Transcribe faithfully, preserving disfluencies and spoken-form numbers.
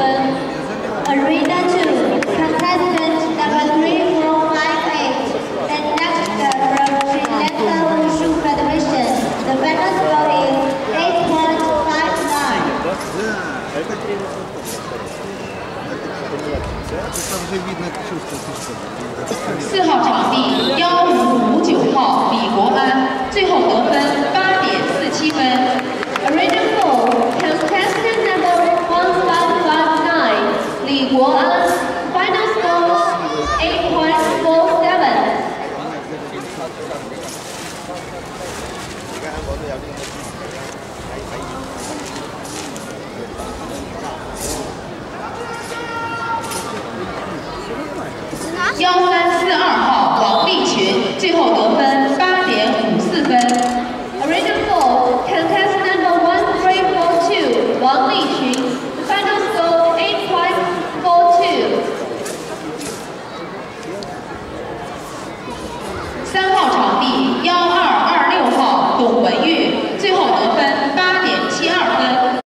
分。Arena two, contestant number three four five eight, and next from Sri Lanka Wushu Federation. The final score is eight point five nine. 四号场地幺五五九号李国安，最后得分八点四七分。 Arena four, contestant number one five five nine, Li Guoan, final score eight point four seven. 幺三四二号王立群，最后得分